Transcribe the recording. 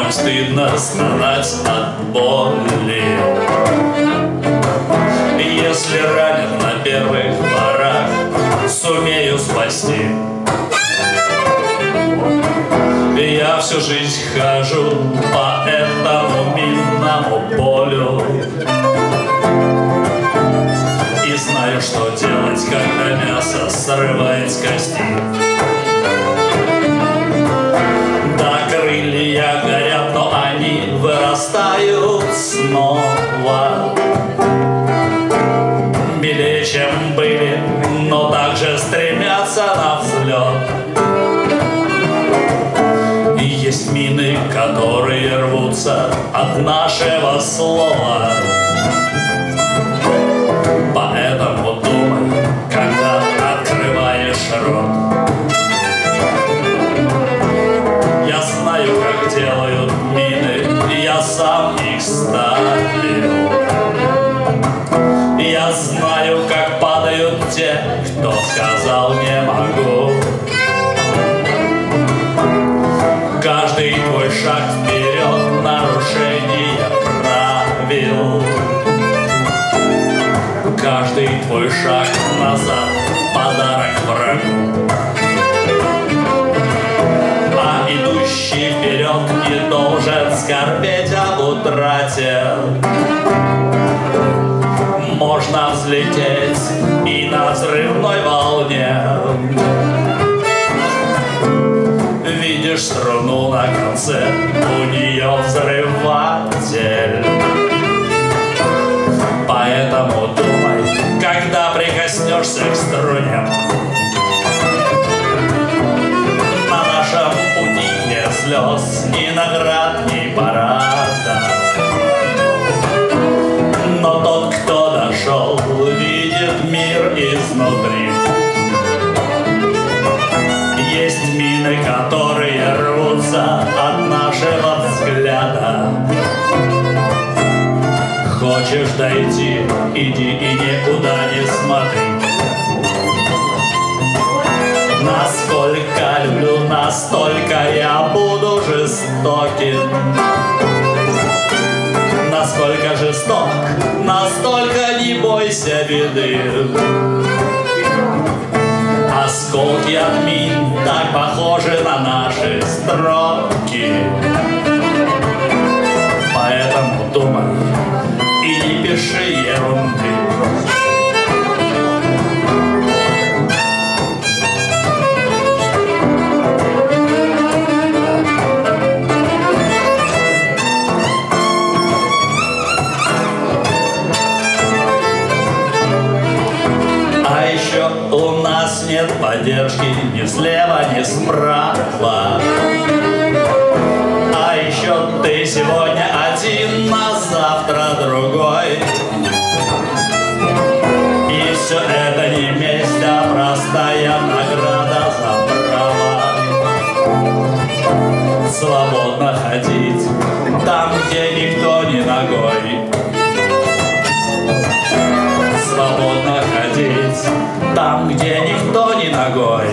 Порой стыдно стонать от боли, если ранен на первых порах, сумею спасти. Я всю жизнь хожу по этому минному полю и знаю, что делать, когда мясо срывает с кости. Да, крылья горят, но они вырастают снова, белее, чем были, но также стремятся на взлет. И есть мины, которые рвутся от нашего слова. Поэтому думай, когда открываешь рот. Я знаю, как делают мины, я сам их ставил. Я знаю, как падают те, кто сказал «не могу». Каждый твой шаг вперед — нарушение правил. Каждый твой шаг назад — подарок врагу. А идущий вперед не должен скорбеть об утрате. Можно взлететь и на взрывной волне. Видишь струну на конце, у нее взрыватель. Поэтому думай, когда прикоснешься к струне. На нашем пути нет слез, ни наград, ни парада. Но тот, кто дошел, видит мир изнутри. Есть мины, которые рвутся от нашего взгляда. Хочешь дойти, иди и никуда не смотри. Насколько люблю, настолько я буду жестоким. Насколько жесток, настолько не бойся беды. Осколки от мин так похожи на наши строки. Поэтому думай и не пиши ерунды. У нас нет поддержки ни слева, ни справа. А еще ты сегодня один, а завтра другой. И все это не месть, а простая награда за право свободно ходить там, где никто не ногой. Свободно ходить там, где никто не ногой.